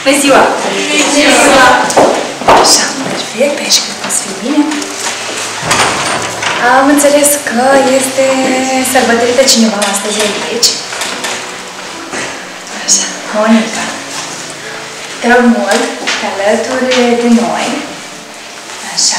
Bună ziua! Bună ziua! Așa, perfect, aici cred că o să fie bine. Am înțeles că este sărbătorită cineva astăzi aici. Așa, Monica. Te rog mult, te alături de noi. Așa.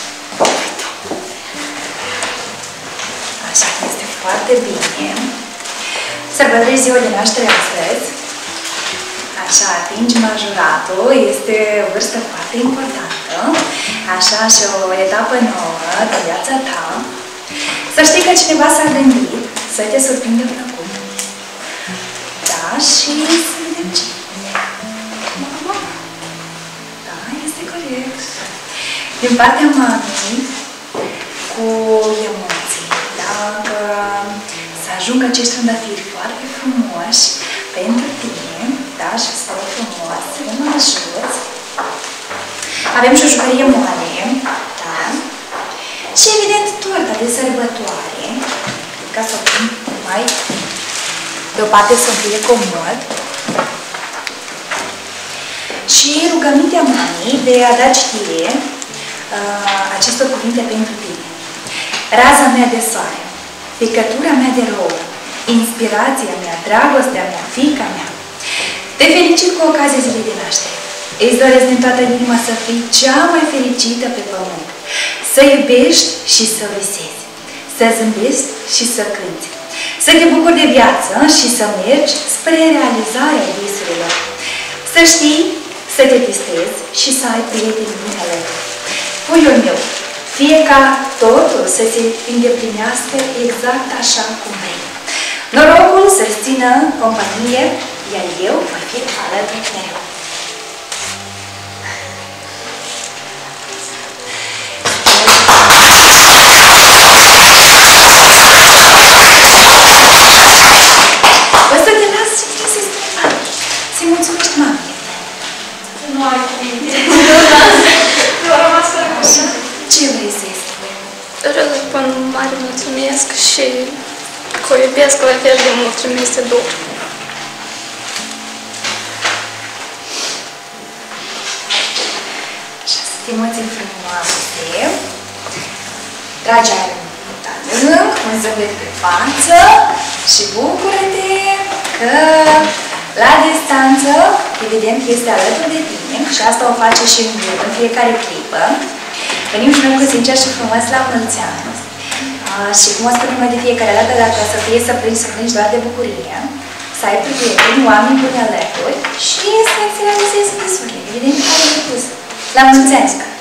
Așa, este foarte bine. Sărbătorești ziua de naștere astăzi. Așa, atingi majoratul, este o vârstă foarte importantă, așa, și o etapă nouă de viața ta. Să știi că cineva s-a gândit să te surprindă până acum. Da, și să vedem ce. Mama? Da, este corect. Din partea mamei, cu emoții, dacă să ajungă acești trandafiri foarte frumoși pentru tine, da, și să fie frumos, să mă ajuți. Avem și o jucărie moale, da, și evident torta de sărbătoare, ca să o pun mai deoparte să fie comod. Și rugămintea mamei de a da citire acestor cuvinte pentru tine. Raza mea de soare, picătura mea de rouă, inspirația mea, dragostea mea, fiica mea. Te felicit cu ocazia zilei de naștere. Îți doresc din toată inima să fii cea mai fericită pe pământ. Să iubești și să visezi. Să zâmbești și să cânți. Să te bucuri de viață și să mergi spre realizarea visurilor. Să știi, să te distrezi și să ai prieteni buni alături. Puiul meu, fie ca totul să se îndeplinească exact așa cum vrei. Norocul să-ți țină companie, iar eu voi fi alături mereu. O să te las și să-i spui mamei. Să-i mulțumești mamei. Nu ai cuvinte. Nu a rămas fără așa? Ce vrei să-i spui? Vreau să spun mare mulțumesc și că o iubesc la fel de mult ce mi-este dor. Așa, sunt emoții frumoase. Trage aer adânc, un zâmbet pe față și bucură-te că la distanță, evident, este alături de tine și asta o face și în fiecare clipă. Venim și noi cu sincer și frumos la mulți ani. Și cum o spunem noi de fiecare dată, dacă să fie să plângi doar de bucurie, să ai prieteni, oameni buni alături și să-ți realizezi visurile, evident, care ai pus. La mulți ani!